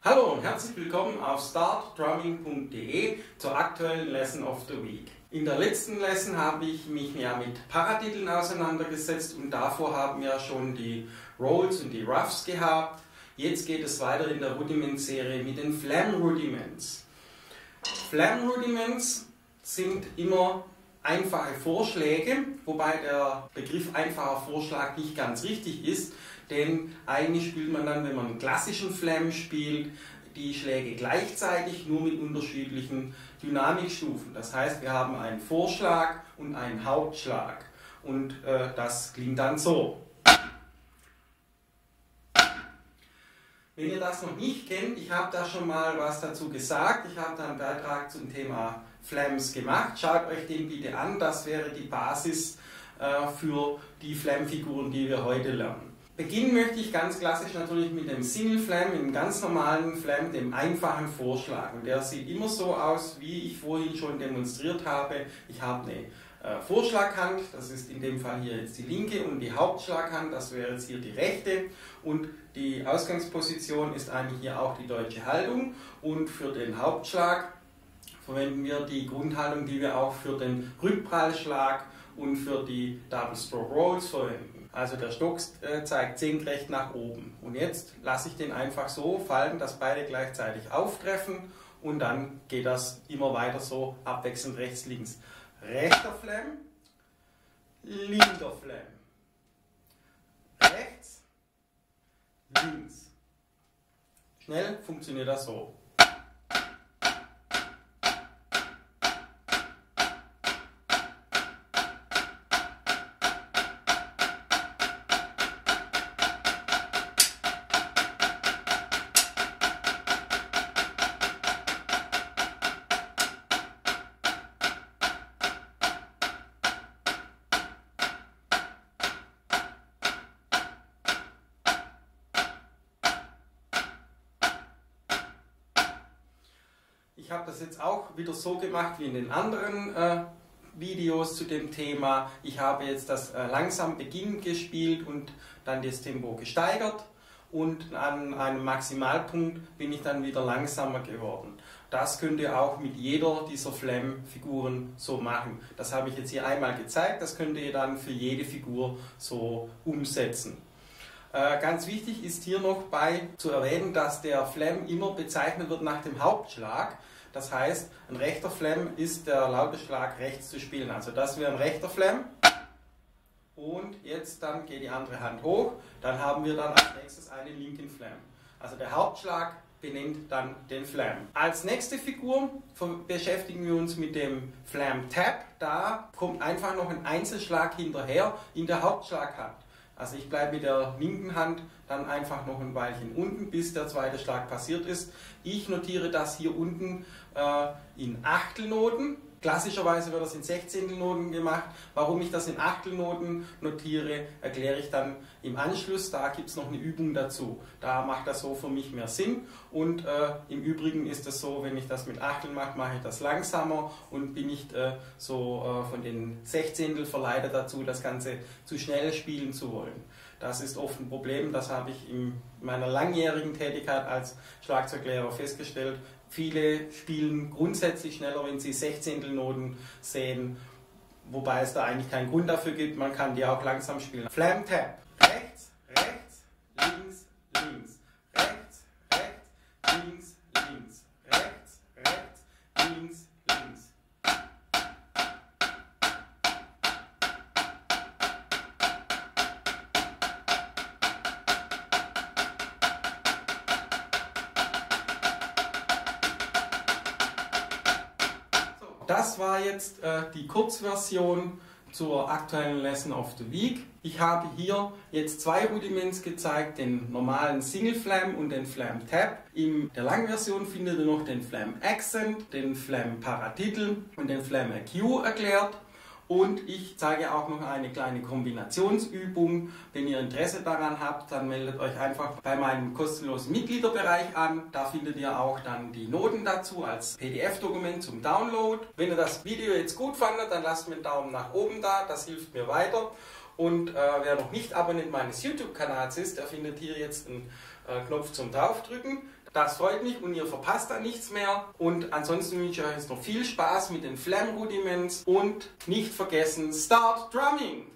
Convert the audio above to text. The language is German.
Hallo und herzlich willkommen auf startdrumming.de zur aktuellen Lesson of the Week. In der letzten Lesson habe ich mich ja mit Paratiteln auseinandergesetzt und davor haben wir schon die Rolls und die Roughs gehabt. Jetzt geht es weiter in der Rudiment-Serie mit den Flam-Rudiments. Flam-Rudiments sind immer einfache Vorschläge, wobei der Begriff einfacher Vorschlag nicht ganz richtig ist, denn eigentlich spielt man dann, wenn man einen klassischen Flam spielt, die Schläge gleichzeitig, nur mit unterschiedlichen Dynamikstufen. Das heißt, wir haben einen Vorschlag und einen Hauptschlag und das klingt dann so. Wenn ihr das noch nicht kennt, ich habe da schon mal was dazu gesagt, ich habe da einen Beitrag zum Thema Flams gemacht, schaut euch den bitte an, das wäre die Basis für die Flam-Figuren, die wir heute lernen. Beginnen möchte ich ganz klassisch natürlich mit dem Single Flam, dem ganz normalen Flam, dem einfachen Vorschlag. Und der sieht immer so aus, wie ich vorhin schon demonstriert habe. Ich habe eine Vorschlaghand, das ist in dem Fall hier jetzt die linke, und die Hauptschlaghand, das wäre jetzt hier die rechte. Und die Ausgangsposition ist eigentlich hier auch die deutsche Haltung. Und für den Hauptschlag verwenden wir die Grundhaltung, die wir auch für den Rückprallschlag und für die Double Stroke Rolls verwenden. Also der Stock zeigt senkrecht nach oben. Und jetzt lasse ich den einfach so fallen, dass beide gleichzeitig auftreffen und dann geht das immer weiter so abwechselnd rechts, links. Rechter Flam, linker Flam. Rechts, links. Schnell funktioniert das so. Ich habe das jetzt auch wieder so gemacht wie in den anderen Videos zu dem Thema. Ich habe jetzt das langsam beginnend gespielt und dann das Tempo gesteigert und an einem Maximalpunkt bin ich dann wieder langsamer geworden. Das könnt ihr auch mit jeder dieser Flam-Figuren so machen. Das habe ich jetzt hier einmal gezeigt, das könnt ihr dann für jede Figur so umsetzen. Ganz wichtig ist hier noch zu erwähnen, dass der Flam immer bezeichnet wird nach dem Hauptschlag. Das heißt, ein rechter Flam ist der laute Schlag rechts zu spielen. Also das wäre ein rechter Flam. Und jetzt dann geht die andere Hand hoch. Dann haben wir dann als nächstes einen linken Flam. Also der Hauptschlag benennt dann den Flam. Als nächste Figur beschäftigen wir uns mit dem Flam Tap. Da kommt einfach noch ein Einzelschlag hinterher in der Hauptschlaghand. Also ich bleibe mit der linken Hand dann einfach noch ein Weilchen unten, bis der zweite Schlag passiert ist. Ich notiere das hier unten in Achtelnoten. Klassischerweise wird das in Sechzehntelnoten gemacht. Warum ich das in Achtelnoten notiere, erkläre ich dann im Anschluss. Da gibt es noch eine Übung dazu. Da macht das so für mich mehr Sinn. Und im Übrigen ist es so, wenn ich das mit Achteln mache, mache ich das langsamer und bin nicht von den Sechzehntel verleitet dazu, das Ganze zu schnell spielen zu wollen. Das ist oft ein Problem, das habe ich in meiner langjährigen Tätigkeit als Schlagzeuglehrer festgestellt. Viele spielen grundsätzlich schneller, wenn sie Sechzehntelnoten sehen, wobei es da eigentlich keinen Grund dafür gibt, man kann die auch langsam spielen. Flam Tap. Rechts, rechts, links, links. Rechts, rechts, links, links. Rechts, rechts, links, links. Das war jetzt die Kurzversion zur aktuellen Lesson of the Week. Ich habe hier jetzt zwei Rudiments gezeigt, den normalen Single Flam und den Flam Tap. In der langen Version findet ihr noch den Flam Accent, den Flam Paratitel und den Flam EQ erklärt. Und ich zeige auch noch eine kleine Kombinationsübung. Wenn ihr Interesse daran habt, dann meldet euch einfach bei meinem kostenlosen Mitgliederbereich an. Da findet ihr auch dann die Noten dazu als PDF-Dokument zum Download. Wenn ihr das Video jetzt gut fandet, dann lasst mir einen Daumen nach oben da, das hilft mir weiter. Und wer noch nicht Abonnent meines YouTube-Kanals ist, der findet hier jetzt einen Knopf zum Draufdrücken. Das freut mich und ihr verpasst da nichts mehr. Und ansonsten wünsche ich euch jetzt noch viel Spaß mit den Flam Rudiments und nicht vergessen, Start Drumming!